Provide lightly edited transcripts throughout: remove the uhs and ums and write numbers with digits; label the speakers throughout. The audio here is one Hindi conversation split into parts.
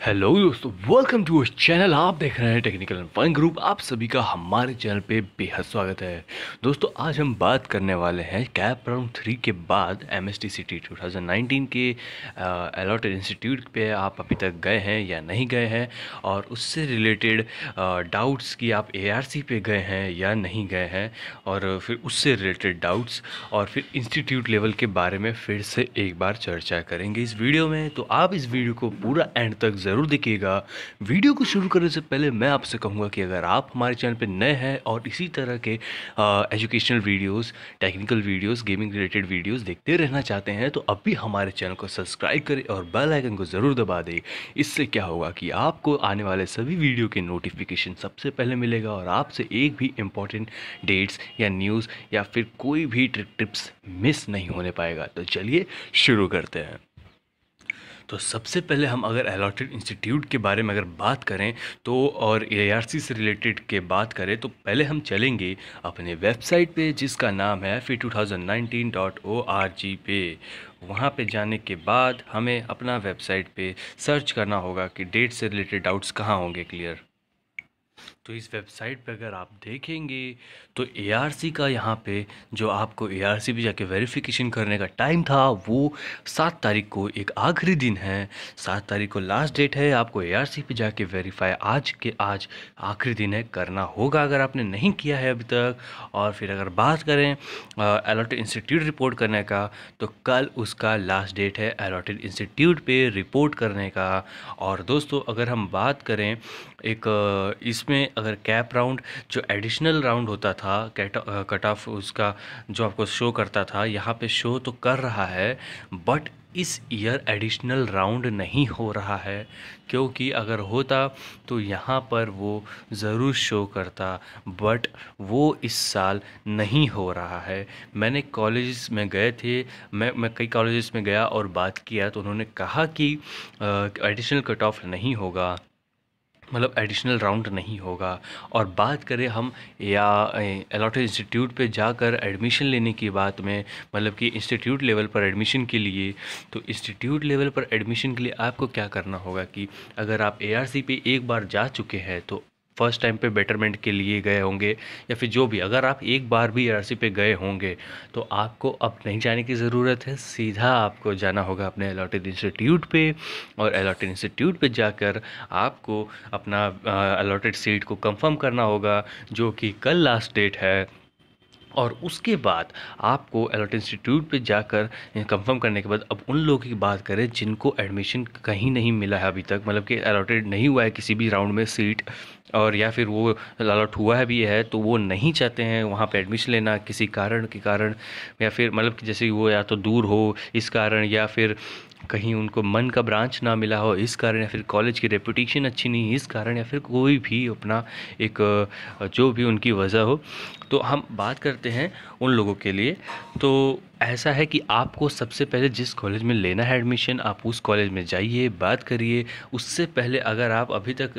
Speaker 1: हेलो दोस्तों, वेलकम टू चैनल। आप देख रहे हैं टेक्निकल एंड फन ग्रुप। आप सभी का हमारे चैनल पे बेहद स्वागत है। दोस्तों, आज हम बात करने वाले हैं कैप राउंड 3 के बाद MSTCT 2019 के अलॉटेड इंस्टीट्यूट पे आप अभी तक गए हैं या नहीं गए हैं, और उससे रिलेटेड डाउट्स कि आप ARC पे गए हैं या नहीं गए हैं, और फिर उससे रिलेटेड डाउट्स, और फिर इंस्टीट्यूट लेवल के बारे में फिर से एक बार चर्चा करेंगे इस वीडियो में। तो आप इस वीडियो को पूरा एंड तक ज़रूर देखिएगा। वीडियो को शुरू करने से पहले मैं आपसे कहूँगा कि अगर आप हमारे चैनल पर नए हैं और इसी तरह के educational videos, technical videos, gaming related videos देखते रहना चाहते हैं, तो अभी हमारे चैनल को सब्सक्राइब करें और बेल आइकन को ज़रूर दबा दें। इससे क्या होगा कि आपको आने वाले सभी वीडियो के नोटिफिकेशन सबसे पहले मिलेगा, और आपसे एक भी इम्पॉर्टेंट डेट्स या न्यूज़ या फिर कोई भी टिप्स मिस नहीं होने पाएगा। तो चलिए शुरू करते हैं। तो सबसे पहले हम अगर अलॉटेड इंस्टीट्यूट के बारे में अगर बात करें तो, और ARC से रिलेटेड के बात करें, तो पहले हम चलेंगे अपने वेबसाइट पे जिसका नाम है FE2019.org पे। वहाँ पे जाने के बाद हमें अपना वेबसाइट पे सर्च करना होगा कि डेट से रिलेटेड डाउट्स कहाँ होंगे क्लियर। तो इस वेबसाइट पे अगर आप देखेंगे तो ARC का यहाँ पे जो आपको ARC पे जाके वेरिफिकेशन करने का टाइम था वो 7 तारीख को एक आखिरी दिन है। 7 तारीख को लास्ट डेट है। आपको ARC पे जाके वेरीफाई आज आखिरी दिन है, करना होगा अगर आपने नहीं किया है अभी तक। और फिर अगर बात करें अलॉटेड इंस्टीट्यूट रिपोर्ट करने का, तो कल उसका लास्ट डेट है अलॉटेड इंस्टीट्यूट पे रिपोर्ट करने का। और दोस्तों, अगर हम बात करें एक इसमें अगर कैप राउंड जो एडिशनल राउंड होता था, कट ऑफ उसका जो आपको शो करता था, यहाँ पे शो तो कर रहा है, बट इस ईयर एडिशनल राउंड नहीं हो रहा है। क्योंकि अगर होता तो यहाँ पर वो ज़रूर शो करता, बट वो इस साल नहीं हो रहा है। मैंने कॉलेज में गए थे, मैं कई कॉलेजेस में गया और बात किया, तो उन्होंने कहा कि एडिशनल कट ऑफ नहीं होगा, मतलब एडिशनल राउंड नहीं होगा। और बात करें हम या अलॉटेड इंस्टीट्यूट पे जाकर एडमिशन लेने की बात में, मतलब कि इंस्टीट्यूट लेवल पर एडमिशन के लिए, तो इंस्टीट्यूट लेवल पर एडमिशन के लिए आपको क्या करना होगा कि अगर आप ARC पे एक बार जा चुके हैं, तो फर्स्ट टाइम पे बेटरमेंट के लिए गए होंगे, या फिर जो भी, अगर आप एक बार भी ARC पे गए होंगे तो आपको अब नहीं जाने की ज़रूरत है। सीधा आपको जाना होगा अपने अलॉटेड इंस्टीट्यूट पे, और अलॉटेड इंस्टीट्यूट पे जाकर आपको अपना अलॉटेड सीट को कंफर्म करना होगा, जो कि कल लास्ट डेट है। और उसके बाद आपको अलॉटेड इंस्टीट्यूट पे जाकर कंफर्म करने के बाद, अब उन लोगों की बात करें जिनको एडमिशन कहीं नहीं मिला है अभी तक, मतलब कि अलॉटेड नहीं हुआ है किसी भी राउंड में सीट, और या फिर वो अलॉट हुआ है भी है तो वो नहीं चाहते हैं वहाँ पे एडमिशन लेना किसी कारण के कारण, या फिर मतलब कि जैसे वो या तो दूर हो इस कारण, या फिर कहीं उनको मन का ब्रांच ना मिला हो इस कारण, या फिर कॉलेज की रेपुटेशन अच्छी नहीं इस कारण, या फिर कोई भी अपना एक जो भी उनकी वजह हो। तो हम बात करते हैं उन लोगों के लिए। तो ऐसा है कि आपको सबसे पहले जिस कॉलेज में लेना है एडमिशन, आप उस कॉलेज में जाइए, बात करिए। उससे पहले अगर आप अभी तक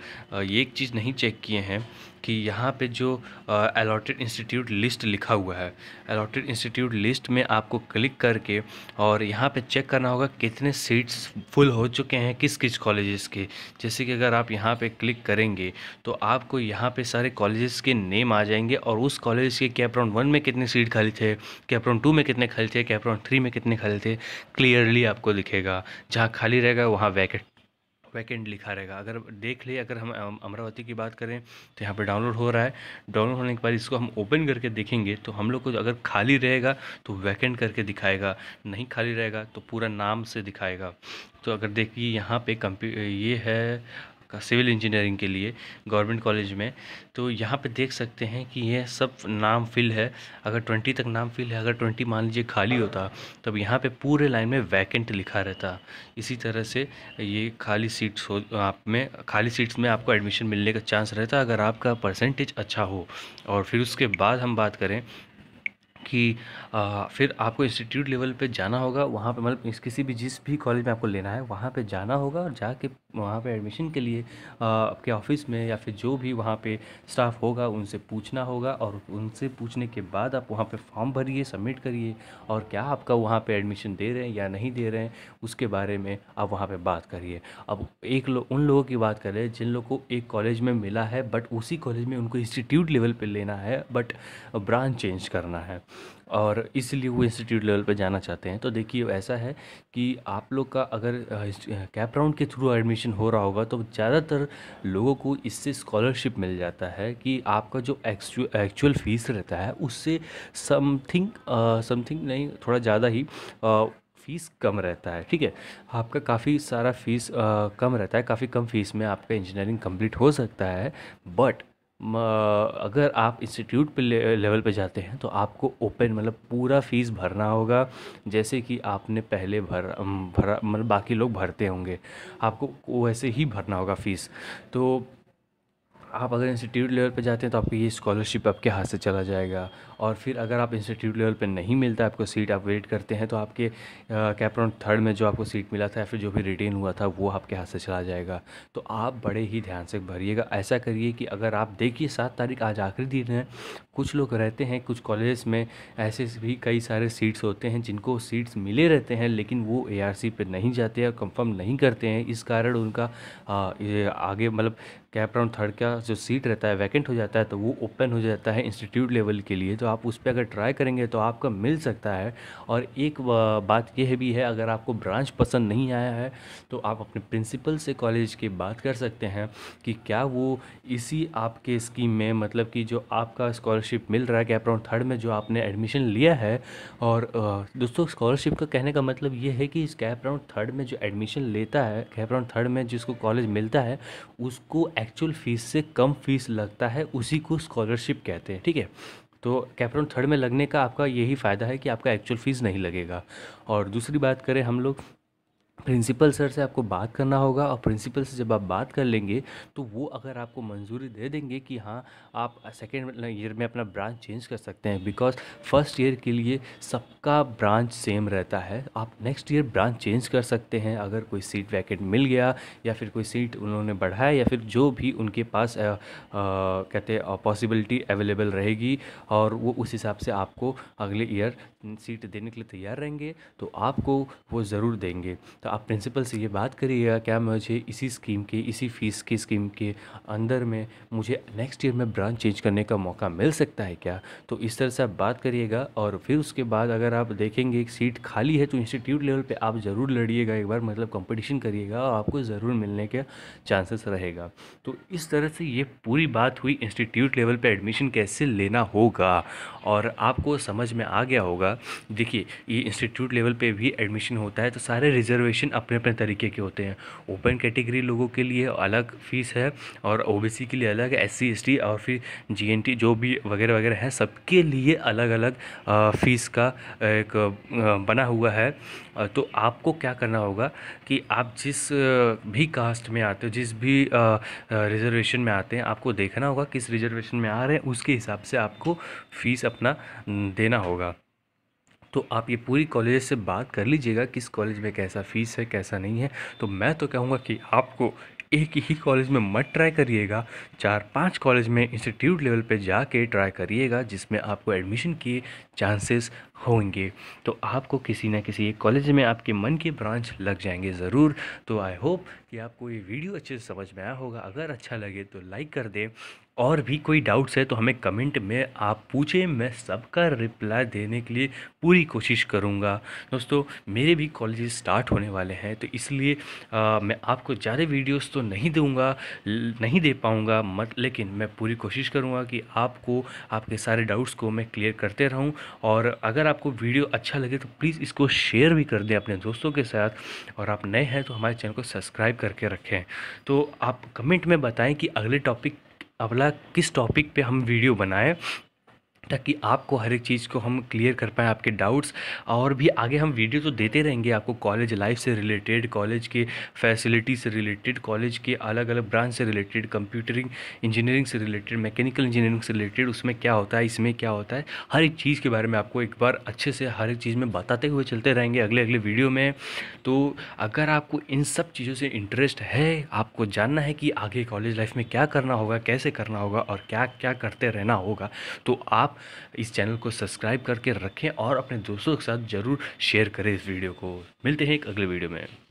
Speaker 1: ये एक चीज़ नहीं चेक किए हैं कि यहाँ पे जो अलॉटेड इंस्टीट्यूट लिस्ट लिखा हुआ है, अलॉटेड इंस्टीट्यूट लिस्ट में आपको क्लिक करके और यहाँ पे चेक करना होगा कितने सीट्स फुल हो चुके हैं किस किस कॉलेजेस के। जैसे कि अगर आप यहाँ पे क्लिक करेंगे तो आपको यहाँ पे सारे कॉलेजेस के नेम आ जाएंगे, और उस कॉलेज के कैप राउंड 1 में कितने सीट खाली थे, कैप राउंड 2 में कितने खाली थे, कैप राउंड 3 में कितने खाली थे, क्लियरली आपको दिखेगा। जहाँ खाली रहेगा वहाँ वैकेंट लिखा रहेगा। अगर देख लिए, अगर हम अमरावती की बात करें तो यहाँ पे डाउनलोड हो रहा है। डाउनलोड होने के बाद इसको हम ओपन करके देखेंगे तो हम लोग को अगर खाली रहेगा तो वैकेंट करके दिखाएगा, नहीं खाली रहेगा तो पूरा नाम से दिखाएगा। तो अगर देखिए यहाँ पे ये है सिविल इंजीनियरिंग के लिए गवर्नमेंट कॉलेज में, तो यहाँ पे देख सकते हैं कि ये सब नाम फिल है। अगर 20 तक नाम फिल है, अगर 20 मान लीजिए खाली होता तब यहाँ पे पूरे लाइन में वैकेंट लिखा रहता। इसी तरह से ये खाली सीट्स हो, आप में खाली सीट्स में आपको एडमिशन मिलने का चांस रहता अगर आपका परसेंटेज अच्छा हो। और फिर उसके बाद हम बात करें कि फिर आपको इंस्टीट्यूट लेवल पे जाना होगा, वहाँ पे मतलब किसी भी जिस भी कॉलेज में आपको लेना है वहाँ पे जाना होगा, और जाके वहाँ पे एडमिशन के लिए आपके ऑफिस में या फिर जो भी वहाँ पे स्टाफ होगा उनसे पूछना होगा, और उनसे पूछने के बाद आप वहाँ पे फॉर्म भरिए, सबमिट करिए, और क्या आपका वहाँ पे एडमिशन दे रहे हैं या नहीं दे रहे हैं उसके बारे में आप वहाँ पे बात करिए। अब उन लोगों की बात करें जिन लोगों को एक कॉलेज में मिला है बट उसी कॉलेज में उनको इंस्टीट्यूट लेवल पे लेना है, बट ब्रांच चेंज करना है और इसलिए वो इंस्टीट्यूट लेवल पे जाना चाहते हैं। तो देखिए ऐसा है कि आप लोग का अगर कैप राउंड के थ्रू एडमिशन हो रहा होगा तो ज़्यादातर लोगों को इससे स्कॉलरशिप मिल जाता है कि आपका जो एक्चुअल फ़ीस रहता है उससे समथिंग समथिंग नहीं, थोड़ा ज़्यादा ही फ़ीस कम रहता है। ठीक है, आपका काफ़ी सारा फ़ीस कम रहता है, काफ़ी कम फ़ीस में आपका इंजीनियरिंग कंप्लीट हो सकता है। बट अगर आप इंस्टीट्यूट पे लेवल पे जाते हैं तो आपको ओपन मतलब पूरा फीस भरना होगा, जैसे कि आपने पहले भरा मतलब बाकी लोग भरते होंगे, आपको वैसे ही भरना होगा फीस। तो आप अगर इंस्टीट्यूट लेवल पे जाते हैं तो आपको ये स्कॉलरशिप आपके हाथ से चला जाएगा। और फिर अगर आप इंस्टीट्यूट लेवल पे नहीं मिलता आपको सीट, आप वेट करते हैं, तो आपके कैप राउंड थर्ड में जो आपको सीट मिला था या फिर जो भी रिटेन हुआ था वो आपके हाथ से चला जाएगा। तो आप बड़े ही ध्यान से भरिएगा। ऐसा करिए कि अगर आप देखिए 7 तारीख आज आखिरी दिन है, कुछ लोग रहते हैं कुछ कॉलेज में ऐसे भी कई सारे सीट्स होते हैं जिनको सीट्स मिले रहते हैं लेकिन वो ARC पे नहीं जाते और कंफर्म नहीं करते हैं, इस कारण उनका ये आगे मतलब कैप राउंड थर्ड का जो सीट रहता है वैकेंट हो जाता है, तो वो ओपन हो जाता है इंस्टीट्यूट लेवल के लिए। तो आप उस पर अगर ट्राई करेंगे तो आपका मिल सकता है। और एक बात यह भी है, अगर आपको ब्रांच पसंद नहीं आया है तो आप अपने प्रिंसिपल से कॉलेज की बात कर सकते हैं कि क्या वो इसी आपके स्कीम में मतलब कि जो आपका स्कॉलरशिप मिल रहा है कैप राउंड थर्ड में जो आपने एडमिशन लिया है। और दोस्तों स्कॉलरशिप का कहने का मतलब ये है कि इस कैप राउंड थर्ड में जो एडमिशन लेता है, कैप राउंड थर्ड में जिसको कॉलेज मिलता है उसको एक्चुअल फ़ीस से कम फ़ीस लगता है, उसी को स्कॉलरशिप कहते हैं। ठीक है, तो कैप राउंड थर्ड में लगने का आपका यही फ़ायदा है कि आपका एक्चुअल फ़ीस नहीं लगेगा। और दूसरी बात करें हम लोग, प्रिंसिपल सर से आपको बात करना होगा, और प्रिंसिपल से जब आप बात कर लेंगे तो वो अगर आपको मंजूरी दे देंगे कि हाँ आप सेकेंड ईयर में अपना ब्रांच चेंज कर सकते हैं, बिकॉज फर्स्ट ईयर के लिए सबका ब्रांच सेम रहता है। आप नेक्स्ट ईयर ब्रांच चेंज कर सकते हैं अगर कोई सीट वैकेंट मिल गया या फिर कोई सीट उन्होंने बढ़ाया या फिर जो भी उनके पास कहते हैं पॉसिबिलिटी अवेलेबल रहेगी, और वो उस हिसाब से आपको अगले ईयर सीट देने के लिए तैयार रहेंगे तो आपको वो ज़रूर देंगे। तो आप प्रिंसिपल से ये बात करिएगा, क्या मुझे इसी स्कीम के इसी फीस की स्कीम के अंदर में मुझे नेक्स्ट ईयर में ब्रांच चेंज करने का मौका मिल सकता है क्या। तो इस तरह से आप बात करिएगा, और फिर उसके बाद अगर आप देखेंगे एक सीट खाली है तो इंस्टीट्यूट लेवल पे आप ज़रूर लड़िएगा एक बार, मतलब कंपटीशन करिएगा और आपको ज़रूर मिलने के चांसेस रहेगा। तो इस तरह से ये पूरी बात हुई इंस्टीट्यूट लेवल पे एडमिशन कैसे लेना होगा, और आपको समझ में आ गया होगा। देखिए ये इंस्टीट्यूट लेवल पे भी एडमिशन होता है तो सारे रिजर्वेशन अपने अपने तरीके के होते हैं। ओपन कैटेगरी लोगों के लिए अलग फ़ीस है, और OBC के लिए अलग है, SC ST और फिर GNT जो भी वगैरह वगैरह है सबके लिए अलग अलग फ़ीस का एक बना हुआ है। तो आपको क्या करना होगा कि आप जिस भी कास्ट में आते हो, जिस भी रिजर्वेशन में आते हैं, आपको देखना होगा किस रिजर्वेशन में आ रहे हैं, उसके हिसाब से आपको फ़ीस अपना देना होगा। तो आप ये पूरी कॉलेज से बात कर लीजिएगा किस कॉलेज में कैसा फ़ीस है कैसा नहीं है। तो मैं तो कहूँगा कि आपको एक ही कॉलेज में मत ट्राई करिएगा, 4-5 कॉलेज में इंस्टीट्यूट लेवल पे जाके ट्राई करिएगा जिसमें आपको एडमिशन के चांसेस होंगे। तो आपको किसी ना किसी एक कॉलेज में आपके मन के ब्रांच लग जाएंगे ज़रूर। तो आई होप कि आपको ये वीडियो अच्छे से समझ में आया होगा। अगर अच्छा लगे तो लाइक कर दें, और भी कोई डाउट्स है तो हमें कमेंट में आप पूछें, मैं सबका रिप्लाई देने के लिए पूरी कोशिश करूँगा। दोस्तों मेरे भी कॉलेजेस स्टार्ट होने वाले हैं तो इसलिए मैं आपको ज़्यादा वीडियोस तो नहीं दूंगा, नहीं दे पाऊँगा लेकिन मैं पूरी कोशिश करूँगा कि आपको आपके सारे डाउट्स को मैं क्लियर करते रहूँ। और अगर आपको वीडियो अच्छा लगे तो प्लीज़ इसको शेयर भी कर दें अपने दोस्तों के साथ, और आप नए हैं तो हमारे चैनल को सब्सक्राइब करके रखें। तो आप कमेंट में बताएं कि अगला किस टॉपिक पे हम वीडियो बनाएं, ताकि आपको हर एक चीज़ को हम क्लियर कर पाएँ, आपके डाउट्स। और भी आगे हम वीडियो तो देते रहेंगे आपको कॉलेज लाइफ से रिलेटेड, कॉलेज के फैसिलिटी से रिलेटेड, कॉलेज के अलग अलग ब्रांच से रिलेटेड, कंप्यूटरिंग इंजीनियरिंग से रिलेटेड, मैकेनिकल इंजीनियरिंग से रिलेटेड, उसमें क्या होता है, इसमें क्या होता है, हर एक चीज़ के बारे में आपको एक बार अच्छे से हर एक चीज़ में बताते हुए चलते रहेंगे अगले अगले वीडियो में। तो अगर आपको इन सब चीज़ों से इंटरेस्ट है, आपको जानना है कि आगे कॉलेज लाइफ में क्या करना होगा, कैसे करना होगा और क्या क्या करते रहना होगा, तो आप इस चैनल को सब्सक्राइब करके रखें और अपने दोस्तों के साथ ज़रूर शेयर करें इस वीडियो को। मिलते हैं एक अगले वीडियो में।